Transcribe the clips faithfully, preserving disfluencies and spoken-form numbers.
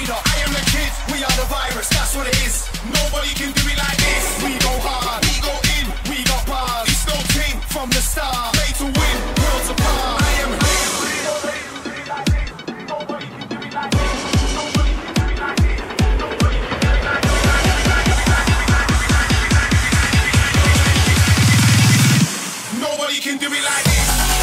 leader. I am the kid, we are the virus, that's what it is. Nobody can do it like this. We go hard, we go in, we got bars. It's no team from the start. Play to win, worlds apart. I am here. Nobody can do it like this. Nobody can do it like this. Nobody can do it like this. Nobody can do it like this.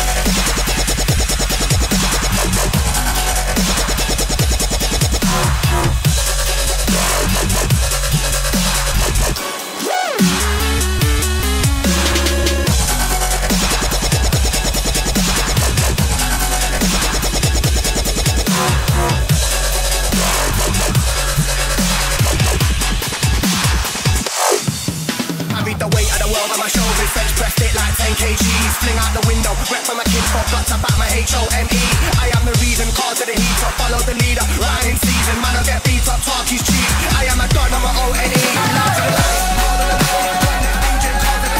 Fling out the window, rep for my kids, forgot about my H O M E. I am the reason, call to the heat up, follow the leader, riding season, man, I get beat up, talk is cheap. I am a god, I'm a O N E. Love to the life, all of the power, when the engine calls to the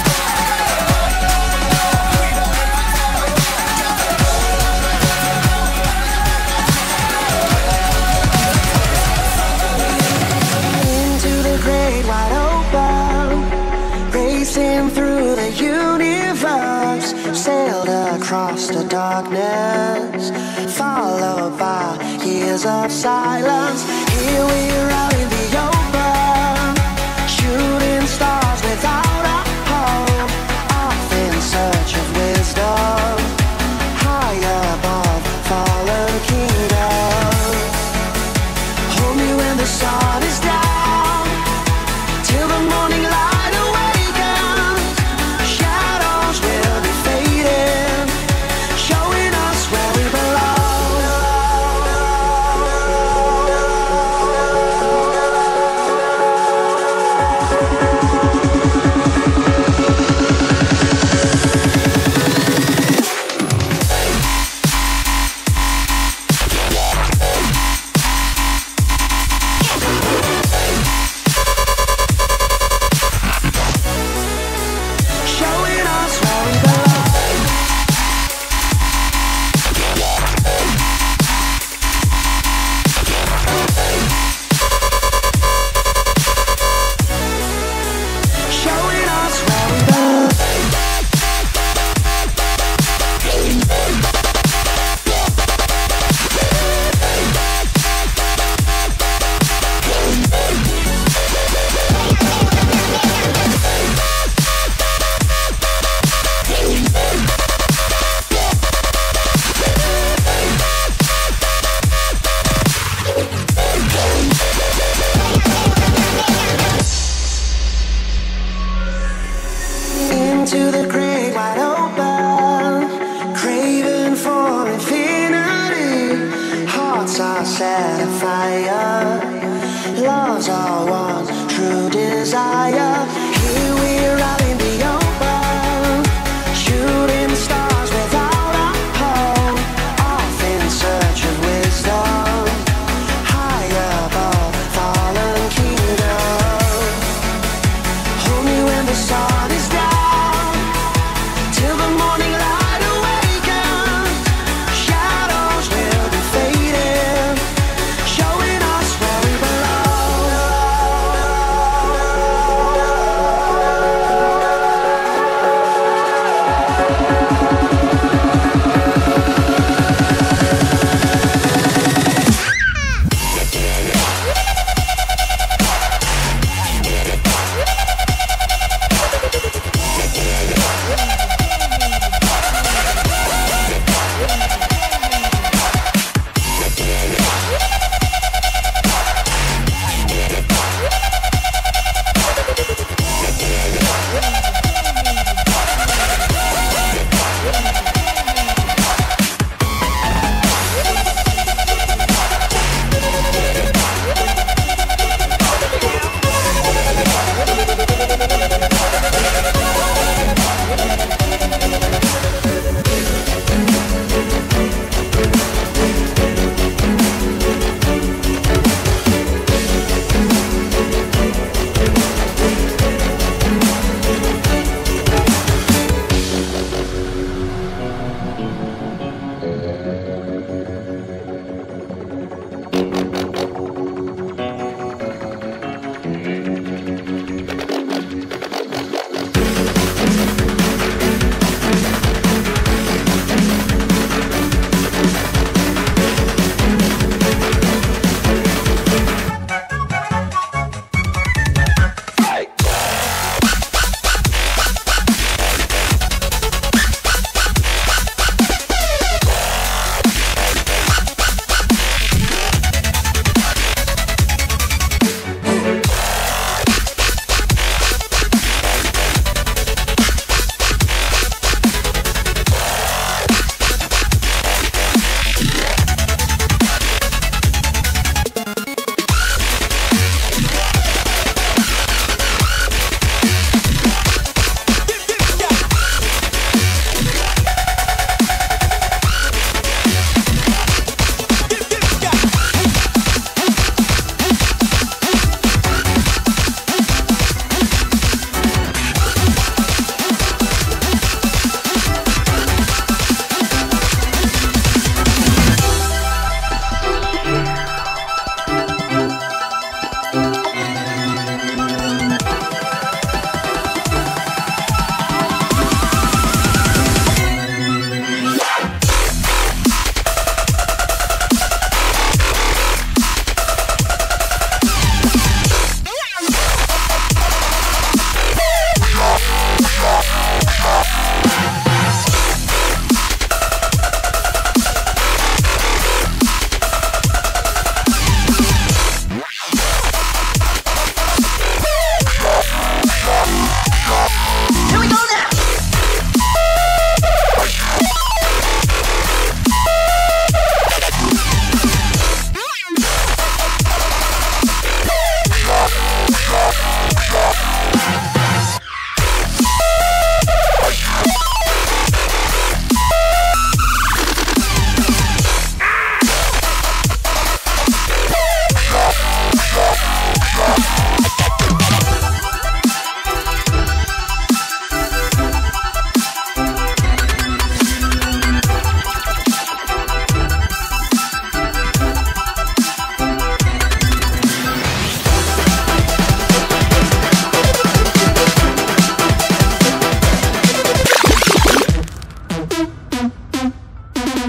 into the great wide open, racing through the universe. Sailed across the darkness, followed by years of silence. Here we are out in the open, shooting stars without a home, off in search of wisdom, high above fallen kingdoms. Hold me when the sun is down, till the morning light awakens. Shadows will be fading, showing us where we belong. Showing us where we belong. Showing us where we belong. Into the great wide open, craving for infinity. Hearts are set afire, love's our one true desire. Here we are out in the open, shooting stars without a home, off in search of wisdom, high above fallen kingdoms. Hold me when the sun is down, till the morning light awakens. Shadows will be fading, showing us where we belong.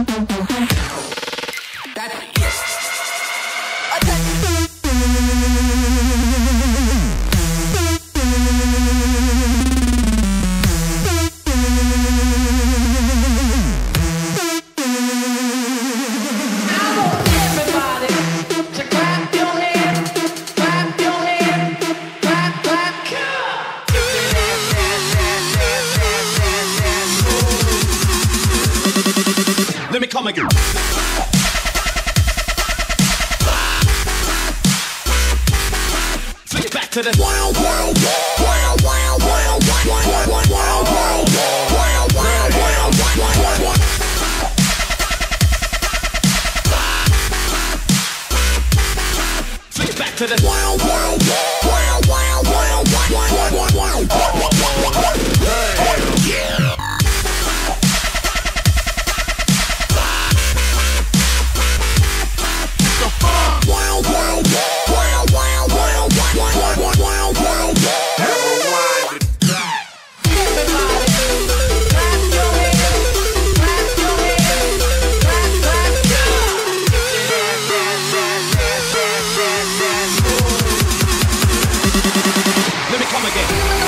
Let me come again. Flick it back to the wild, wild, wild, wild, wild, wild, wild, wild, wild, wild, wild, wild, wild, wild, wild. Flick it back to the wild, wild, wild, wild, wild, wild, wild, wild, wild, wild. Yeah. Wild, wild, wild, wild, wild, wild, wild, wild, wild, wild, wild. Everybody, clap your hands, clap your hands, clap, clap, clap. Let me come again.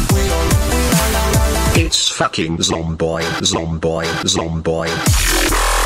Fucking Zomboy, Zomboy, Zomboy.